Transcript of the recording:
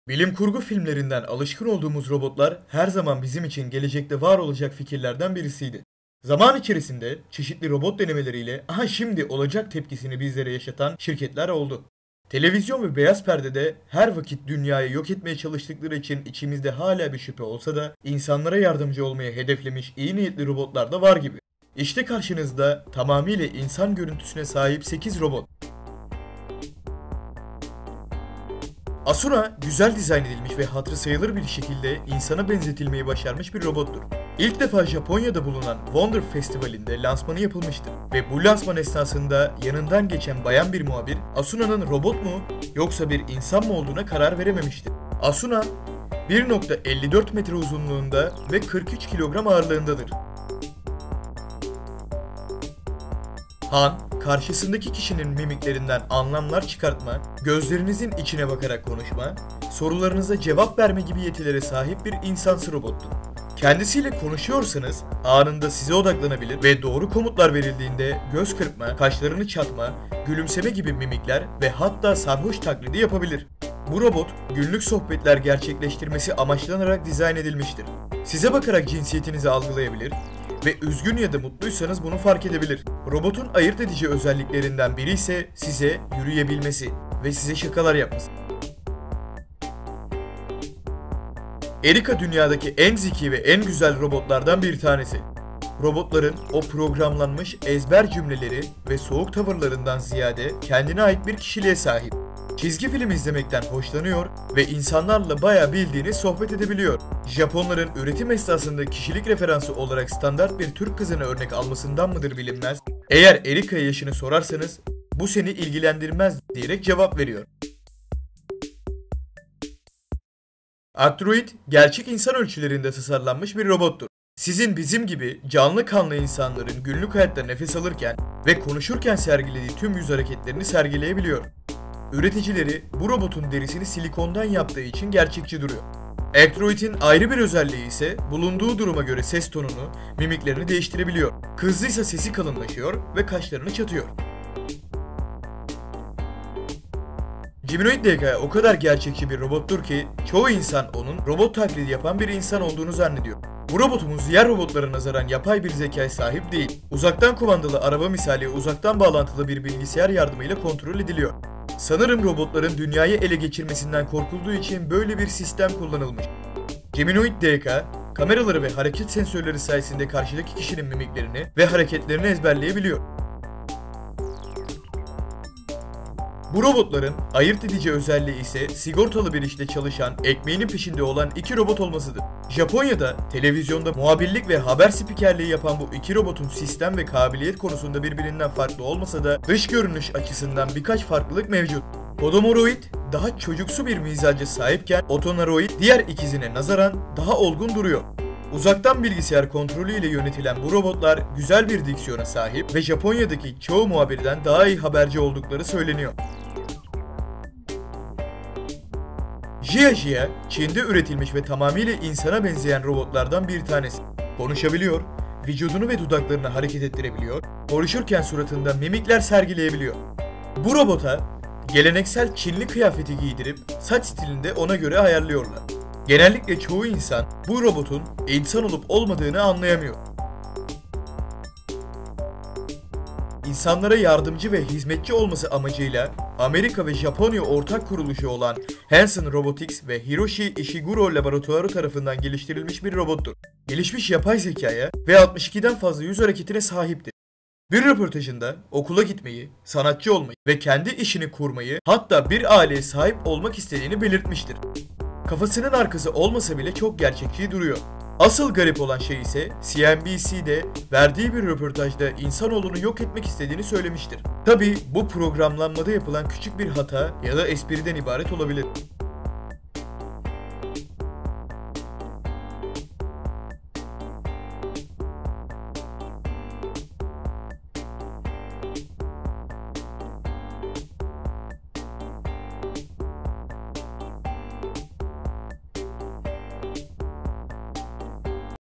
Bilim kurgu filmlerinden alışkın olduğumuz robotlar her zaman bizim için gelecekte var olacak fikirlerden birisiydi. Zaman içerisinde çeşitli robot denemeleriyle aha şimdi olacak tepkisini bizlere yaşatan şirketler oldu. Televizyon ve beyaz perdede her vakit dünyayı yok etmeye çalıştıkları için içimizde hala bir şüphe olsa da insanlara yardımcı olmaya hedeflemiş iyi niyetli robotlar da var gibi. İşte karşınızda tamamıyla insan görüntüsüne sahip 8 robot. Asuna güzel dizayn edilmiş ve hatırı sayılır bir şekilde insana benzetilmeyi başarmış bir robottur. İlk defa Japonya'da bulunan Wonder Festivali'nde lansmanı yapılmıştır ve bu lansman esnasında yanından geçen bayan bir muhabir Asuna'nın robot mu yoksa bir insan mı olduğuna karar verememiştir. Asuna 1,54 metre uzunluğunda ve 43 kilogram ağırlığındadır. Han, karşısındaki kişinin mimiklerinden anlamlar çıkartma, gözlerinizin içine bakarak konuşma, sorularınıza cevap verme gibi yetilere sahip bir insansı robottur. Kendisiyle konuşuyorsanız anında size odaklanabilir ve doğru komutlar verildiğinde göz kırpma, kaşlarını çatma, gülümseme gibi mimikler ve hatta sarhoş taklidi yapabilir. Bu robot günlük sohbetler gerçekleştirmesi amaçlanarak dizayn edilmiştir. Size bakarak cinsiyetinizi algılayabilir ve üzgün ya da mutluysanız bunu fark edebilir. Robotun ayırt edici özelliklerinden biri ise size yürüyebilmesi ve size şakalar yapması. Erika dünyadaki en zeki ve en güzel robotlardan bir tanesi. Robotların o programlanmış ezber cümleleri ve soğuk tavırlarından ziyade kendine ait bir kişiliğe sahip. Çizgi film izlemekten hoşlanıyor ve insanlarla bayağı bildiğini sohbet edebiliyor. Japonların üretim esnasında kişilik referansı olarak standart bir Türk kızını örnek almasından mıdır bilinmez. Eğer Erika'ya yaşını sorarsanız bu seni ilgilendirmez diyerek cevap veriyor. Android, gerçek insan ölçülerinde tasarlanmış bir robottur. Sizin bizim gibi canlı kanlı insanların günlük hayatta nefes alırken ve konuşurken sergilediği tüm yüz hareketlerini sergileyebiliyor. Üreticileri bu robotun derisini silikondan yaptığı için gerçekçi duruyor. Android'in ayrı bir özelliği ise bulunduğu duruma göre ses tonunu, mimiklerini değiştirebiliyor. Kızlıysa sesi kalınlaşıyor ve kaşlarını çatıyor. Geminoid DK o kadar gerçekçi bir robottur ki çoğu insan onun robot taklidi yapan bir insan olduğunu zannediyor. Bu robotumuz diğer robotlara nazaran yapay bir zekaya sahip değil. Uzaktan kumandalı araba misali uzaktan bağlantılı bir bilgisayar yardımıyla kontrol ediliyor. Sanırım robotların dünyayı ele geçirmesinden korkulduğu için böyle bir sistem kullanılmış. Geminoid DK, kameraları ve hareket sensörleri sayesinde karşıdaki kişinin mimiklerini ve hareketlerini ezberleyebiliyor. Bu robotların ayırt edici özelliği ise sigortalı bir işte çalışan, ekmeğinin peşinde olan iki robot olmasıdır. Japonya'da televizyonda muhabirlik ve haber spikerliği yapan bu iki robotun sistem ve kabiliyet konusunda birbirinden farklı olmasa da dış görünüş açısından birkaç farklılık mevcut. Podomoroid daha çocuksu bir mizaca sahipken Otonoroid diğer ikizine nazaran daha olgun duruyor. Uzaktan bilgisayar kontrolü ile yönetilen bu robotlar güzel bir diksiyona sahip ve Japonya'daki çoğu muhabirden daha iyi haberci oldukları söyleniyor. Jia, Çin'de üretilmiş ve tamamıyla insana benzeyen robotlardan bir tanesi. Konuşabiliyor, vücudunu ve dudaklarını hareket ettirebiliyor, konuşurken suratında mimikler sergileyebiliyor. Bu robota geleneksel Çinli kıyafeti giydirip saç stilini de ona göre ayarlıyorlar. Genellikle çoğu insan bu robotun insan olup olmadığını anlayamıyor. İnsanlara yardımcı ve hizmetçi olması amacıyla Amerika ve Japonya ortak kuruluşu olan Hanson Robotics ve Hiroshi Ishiguro Laboratuvarı tarafından geliştirilmiş bir robottur. Gelişmiş yapay zekaya ve 62'den fazla yüz hareketine sahiptir. Bir röportajında okula gitmeyi, sanatçı olmayı ve kendi işini kurmayı, hatta bir aileye sahip olmak istediğini belirtmiştir. Kafasının arkası olmasa bile çok gerçekçi duruyor. Asıl garip olan şey ise CNBC'de verdiği bir röportajda insanoğlunu yok etmek istediğini söylemiştir. Tabii bu programlanmada yapılan küçük bir hata ya da espriden ibaret olabilir.